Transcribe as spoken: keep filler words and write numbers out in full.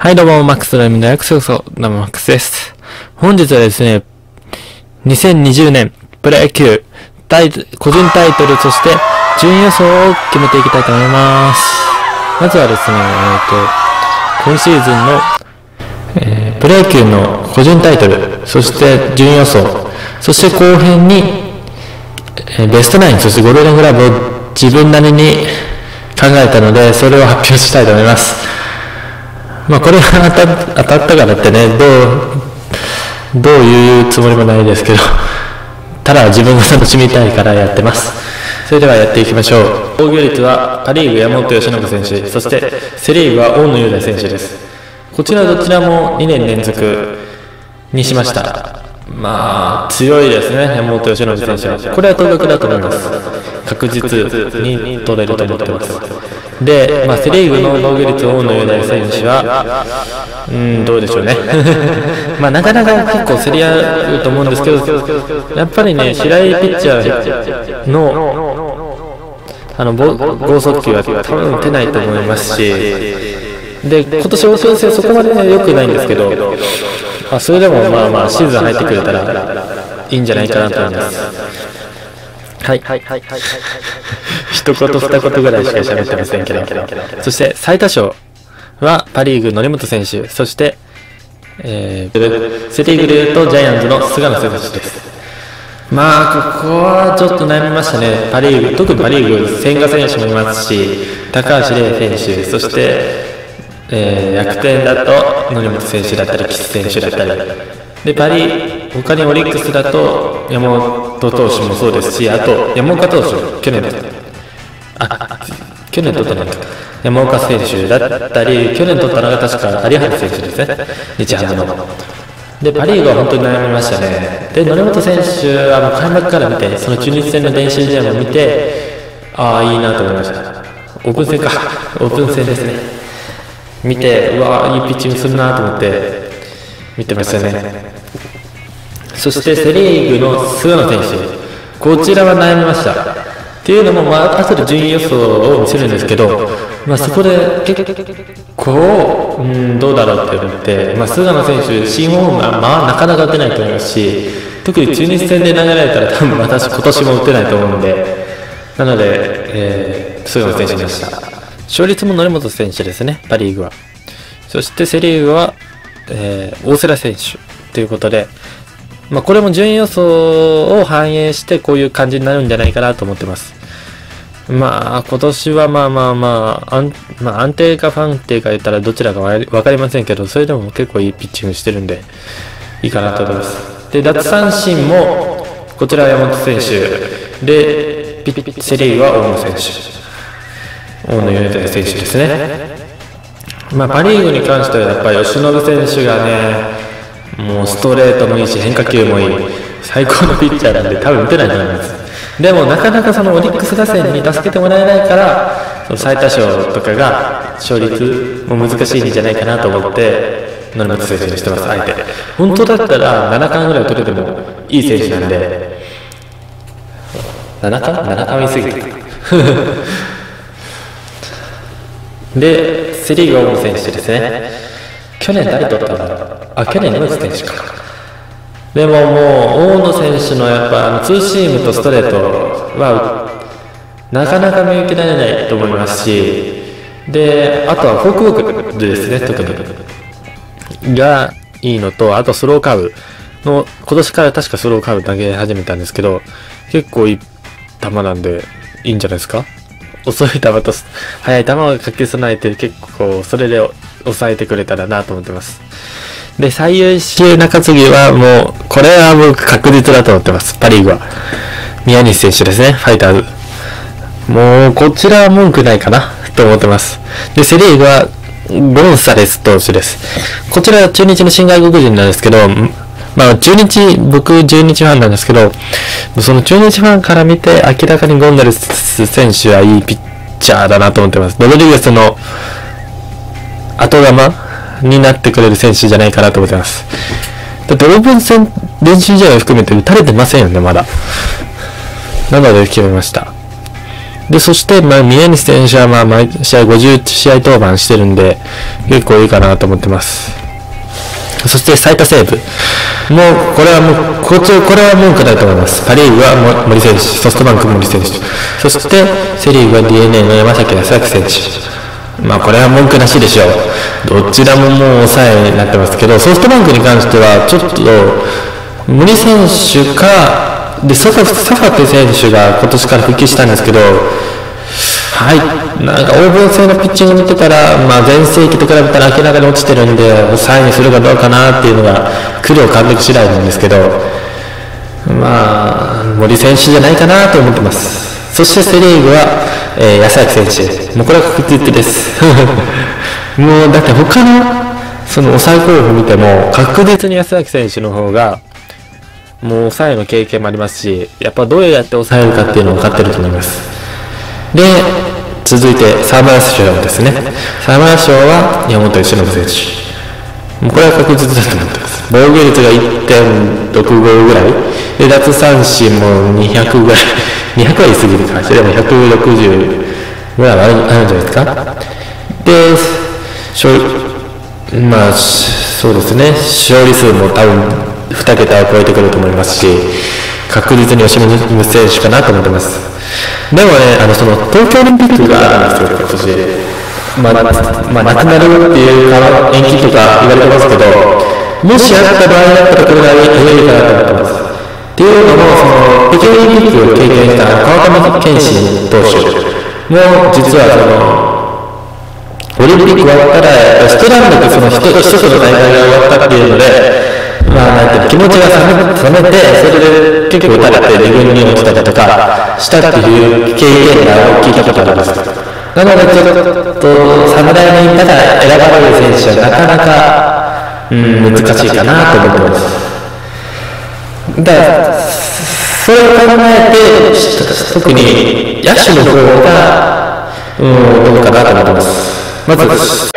はい、どうも、マックスのみの約束そう、どうも、マックスです。本日はですね、にせんにじゅうねん、プロ野球、タイ個人タイトル、そして、順位予想を決めていきたいと思います。まずはですね、えっと、今シーズンの、えー、プロ野球の個人タイトル、そして順位予想、そして後編に、えー、ベストナイン、そしてゴールデングラブを自分なりに考えたので、それを発表したいと思います。まあこれが当た、当たったからってね、どう、どういうつもりもないですけど、ただ自分が楽しみたいからやってます。それではやっていきましょう。防御率はパ・リーグ山本由伸選手、そしてセ・リーグは大野雄大選手です。こちらどちらもにねん連続にしました。まあ強いですね、山本由伸選手は。これは当確だと思います。確実に取れると思ってます。で、まあ、セ・リーグの防御率大野雄大選手は、うん、どうでしょうね。まあ、なかなか結構競り合うと思うんですけど、やっぱりね、白井ピッチャーの、あの、剛速球は多分打てないと思いますし、で、今年オープン戦そこまで良くないんですけど、あ、それでもまあまあ、シーズン入ってくれたらいいんじゃないかなと思います。はい。一言二言ぐらいしか喋ってませんけど。そして最多勝はパ・リーグ則本選手、そして、えー、セ・リーグでいうとジャイアンツの菅野選手です。まあここはちょっと悩みましたね。パ・リーグ、特にパ・リーグ千賀選手もいますし、高橋礼選手、そして、えー、楽天だと則本選手だったり岸選手だったりで、パリ他にオリックスだと山本投手もそうですし、あと山岡投手、去年あ去年取ったのか山岡選手だったり、去年取ったのが確か有原選手ですね、日ハムの。で、パ・リーグは本当に悩みましたね。で、則本選手はもう開幕から見て、その中日戦の練習試合も見て、ああ、いいなと思いました。オープン戦か、オープン戦ですね。見て、うわー、いいピッチングするなと思って見てましたね。そしてセ・リーグの菅野選手、こちらは悩みました。っていうのも、まあ後で順位予想を見せるんですけど、まあ、そこで結構、うん、どうだろうって思って、まあ、菅野選手、新ホームは、まあ、なかなか打てないと思いますし、特に中日戦で投げられたら、多分私、今年も打てないと思うので、なので、えー、菅野選手でした。勝率も則本選手ですね、パ・リーグは。そしてセ・リーグは、えー、大瀬良選手ということで、まあこれも順位予想を反映してこういう感じになるんじゃないかなと思ってます。まあ今年はまあまあまあ、安まあ安定か不安定か言ったらどちらかわかりませんけど、それでも結構いいピッチングしてるんでいいかなと思います。で、奪三振もこちらは山本選手で、ピッセ・リーグは大野選手、大野雄大選手ですね。まあパ・リーグに関してはやっぱり由伸選手がね、もうストレートもいいし変化球もいい最高のピッチャーなんで多分打てないと思います。でもなかなかそのオリックス打線に助けてもらえないから、その最多勝とかが勝率も難しいんじゃないかなと思って則本選手にしてます。あえて本当だったらなな冠ぐらい取れてもいい選手なんで、なな冠 ?なな 冠言い過ぎたで、セ・リーグ大野選手ですね。去年誰取ったんだろう。あ、去年野口選手か。でももう大野選手のやっぱあのツーシームとストレートはなかなか見受けられないと思いますし、で、あとはフォークボークですね、特にがいいのと、あとスローカーブの今年から確かスローカーブ投げ始めたんですけど、結構いい球なんでいいんじゃないですか。遅い球と速い球をかけ備えて、結構それで抑えてくれたらなと思ってます。で、最優秀中継ぎはもうこれは僕確実だと思ってます。パ・リーグは宮西選手ですね、ファイターズ。もうこちらは文句ないかなと思ってます。で、セ・リーグはゴンサレス投手です。こちらは中日の新外国人なんですけど、まあ中日、僕中日ファンなんですけど、その中日ファンから見て明らかにゴンザレス選手はいいピッチャーだなと思ってます。ロドリゲスの後釜になってくれる選手じゃないかなと思ってます。だってオープン戦練習試合を含めて打たれてませんよね、まだ。なので決めました。 で、そして、まあ、宮西選手は、まあ、毎試合ごじゅう試合登板してるんで、結構いいかなと思ってます。そして、最多セーブ。もう、これはもう、こっち、これは文句ないと思います。パリーグは森選手、ソフトバンク森選手。そして、セリーグは ディーエヌエー の山崎康明選手。まあ、これは文句なしでしょう。どちらももう抑えになってますけど、ソフトバンクに関しては、ちょっと、森選手か、で、サファテ選手が今年から復帰したんですけど、はい、なんか黄金性のピッチング見てたら、まあ、前世紀と比べたら明らかに落ちてるんで、抑えにするかどうかなっていうのが、工藤監督次第なんですけど、まあ、森選手じゃないかなと思ってます。そしてセ・リーグは、えー、安明選手、もうこれは確実です。もうだって他のその抑え候補見ても、確実に安明選手の方が、もう抑えの経験もありますし、やっぱどうやって抑えるかっていうのを分かってると思います。で、続いて沢村賞ですね。沢村賞は山本由伸選手。もうこれは確実だと思ってます。防御率が いってんろくご ぐらいで、奪三振もにひゃくぐらい、にひゃくは言い過ぎるかもしれない。でもひゃくろくじゅうぐらいはあるんじゃないですか。で、勝まあそうですね、勝利数も多分に桁を超えてくると思いますし、確実に吉見選手かなと思ってます。でもね、あのその東京オリンピックがあるんですよ、今年。まあ、まあ、なくなるっていうか延期とか言われてますけど、もしあった場合だったらこれがいいかなと思ってます。っていうのも、その北京オリンピックを経験した川上憲伸投手も実はそのオリンピック終わったらストランドでその一つの大会が終わったっていうので。まあ、なんていうの気持ちが冷めて、それで結構打たれてに軍に落ちたりとかしたっていう経験が聞いたことあります。なのでちょっと侍にいたら選ばれる選手はなかなか、うん、難しいかなと思ってます。だからそれを考えて特に野手の方が、うん、どうかなと思ってます。まず